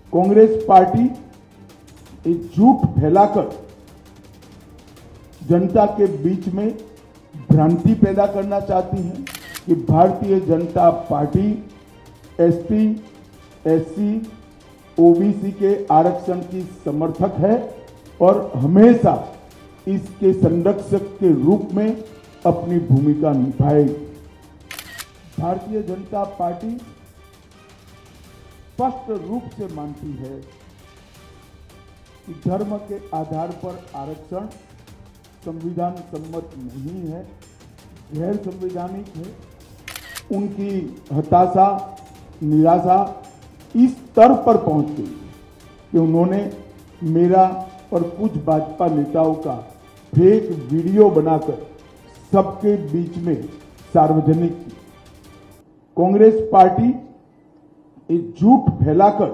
Congress party एक झूठ फैलाकर जनता के बीच में भ्रांति पैदा करना चाहती है कि Bharatiya Janata party ST, SC, OBC के आरक्षण की समर्थक है और हमेशा इसके संरक्षक के रूप में अपनी भूमिका निभाएगी। भारतीय जनता पार्टी स्पष्ट रूप से मानती है कि धर्म के आधार पर आरक्षण संविधान सम्मत नहीं है, गैर संवैधानिक है। उनकी हताशा, निराशा इस स्तर पर पहुंच गई कि उन्होंने मेरा और कुछ भाजपा नेताओं का फेक वीडियो बनाकर सबके बीच में सार्वजनिक की। कांग्रेस पार्टी एक झूठ फैलाकर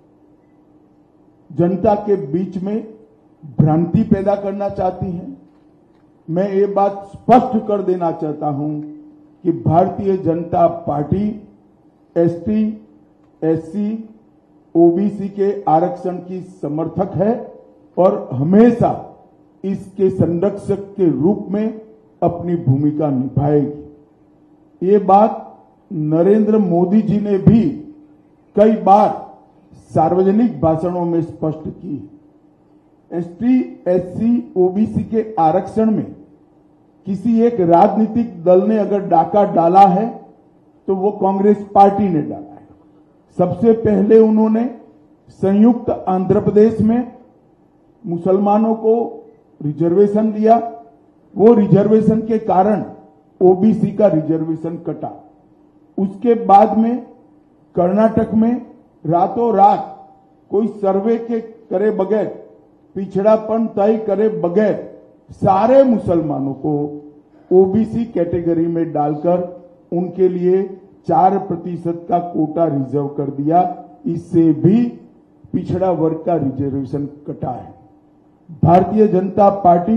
जनता के बीच में भ्रांति पैदा करना चाहती है। मैं ये बात स्पष्ट कर देना चाहता हूं कि Bharatiya Janata party ST, SC, OBC के आरक्षण की समर्थक है और हमेशा इसके संरक्षक के रूप में अपनी भूमिका निभाएगी। ये बात नरेंद्र मोदी जी ने भी कई बार सार्वजनिक भाषणों में स्पष्ट की। एसटी, एससी, ओबीसी के आरक्षण में किसी एक राजनीतिक दल ने अगर डाका डाला है तो वो कांग्रेस पार्टी ने डाला है। सबसे पहले उन्होंने संयुक्त आंध्र प्रदेश में मुसलमानों को रिजर्वेशन दिया। वो रिजर्वेशन के कारण ओबीसी का रिजर्वेशन कटा। उसके बाद में कर्नाटक में रातों रात कोई सर्वे के करे बगैर, पिछड़ापन तय करे बगैर सारे मुसलमानों को ओबीसी कैटेगरी में डालकर उनके लिए 4% का कोटा रिजर्व कर दिया। इससे भी पिछड़ा वर्ग का रिजर्वेशन कटा है। भारतीय जनता पार्टी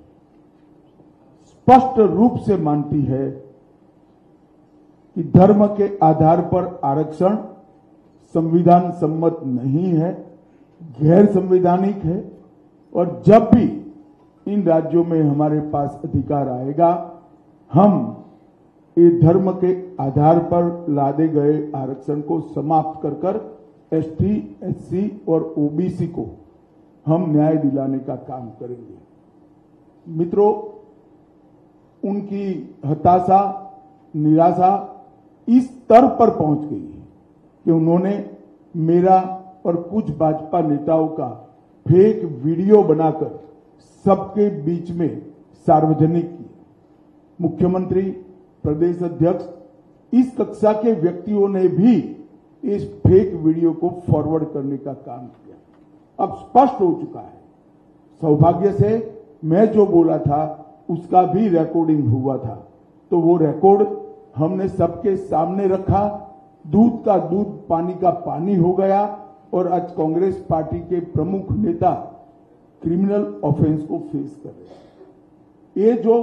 स्पष्ट रूप से मानती है कि धर्म के आधार पर आरक्षण संविधान सम्मत नहीं है, गैर संवैधानिक है और जब भी इन राज्यों में हमारे पास अधिकार आएगा, हम ये धर्म के आधार पर लादे गए आरक्षण को समाप्त कर कर एसटी, एससी और ओबीसी को हम न्याय दिलाने का काम करेंगे। मित्रों, उनकी हताशा, निराशा इस स्तर पर पहुंच गई है कि उन्होंने मेरा और कुछ भाजपा नेताओं का फेक वीडियो बनाकर सबके बीच में सार्वजनिक की। मुख्यमंत्री, प्रदेश अध्यक्ष, इस कक्षा के व्यक्तियों ने भी इस फेक वीडियो को फॉरवर्ड करने का काम किया। अब स्पष्ट हो चुका है। सौभाग्य से मैं जो बोला था उसका भी रिकॉर्डिंग हुआ था, तो वो रिकॉर्ड हमने सबके सामने रखा। दूध का दूध, पानी का पानी हो गया और आज कांग्रेस पार्टी के प्रमुख नेता क्रिमिनल ऑफेंस को फेस कर रहे हैं। ये जो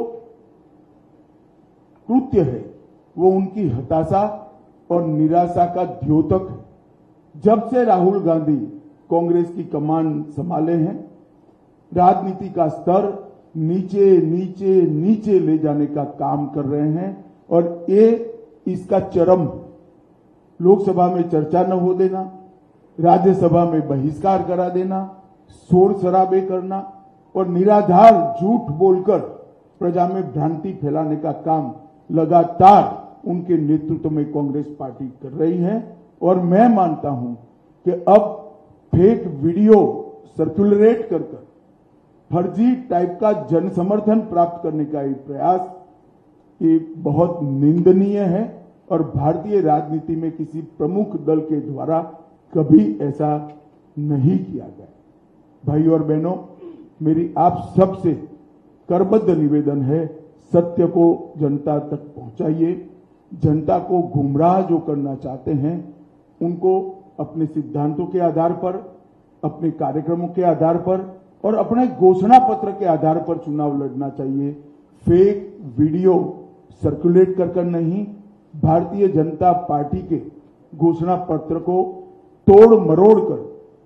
कृत्य है वो उनकी हताशा और निराशा का द्योतक है। जब से राहुल गांधी कांग्रेस की कमान संभाले हैं, राजनीति का स्तर नीचे नीचे नीचे ले जाने का काम कर रहे हैं और ये इसका चरम, लोकसभा में चर्चा न हो देना, राज्यसभा में बहिष्कार करा देना, शोर शराबे करना और निराधार झूठ बोलकर प्रजा में भ्रांति फैलाने का काम लगातार उनके नेतृत्व में कांग्रेस पार्टी कर रही है। और मैं मानता हूं कि अब फेक वीडियो सर्कुलेट कर फर्जी टाइप का जन समर्थन प्राप्त करने का एक प्रयास ये बहुत निंदनीय है और भारतीय राजनीति में किसी प्रमुख दल के द्वारा कभी ऐसा नहीं किया गया। भाई और बहनों, मेरी आप सबसे करबद्ध निवेदन है, सत्य को जनता तक पहुंचाइए। जनता को गुमराह जो करना चाहते हैं उनको अपने सिद्धांतों के आधार पर, अपने कार्यक्रमों के आधार पर और अपने घोषणा पत्र के आधार पर चुनाव लड़ना चाहिए। फेक वीडियो सर्कुलेट कर नहीं, भारतीय जनता पार्टी के घोषणा पत्र को तोड़ मरोड़ कर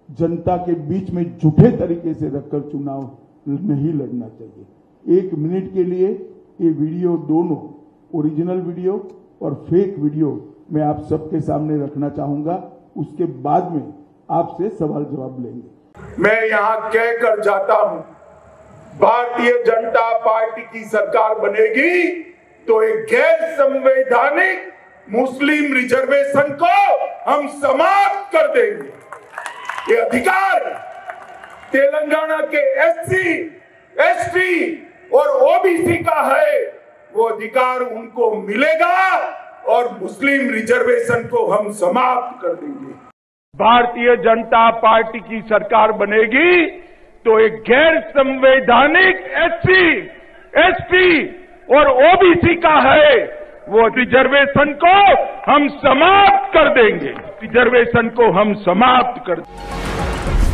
जनता के बीच में झूठे तरीके से रखकर चुनाव नहीं लड़ना चाहिए। 1 मिनट के लिए ये वीडियो, दोनों ओरिजिनल वीडियो और फेक वीडियो मैं आप सबके सामने रखना चाहूंगा। उसके बाद में आपसे सवाल जवाब लेंगे। मैं यहां कहकर जाता हूं, भारतीय जनता पार्टी की सरकार बनेगी तो एक गैर संवैधानिक मुस्लिम रिजर्वेशन को हम समाप्त कर देंगे। ये अधिकार तेलंगाना के एससी, एसटी और ओबीसी का है, वो अधिकार उनको मिलेगा और मुस्लिम रिजर्वेशन को हम समाप्त कर देंगे। भारतीय जनता पार्टी की सरकार बनेगी तो एक गैर संवैधानिक एससी, एसटी और ओबीसी का है, वो रिजर्वेशन को हम समाप्त कर देंगे। रिजर्वेशन को हम समाप्त कर देंगे।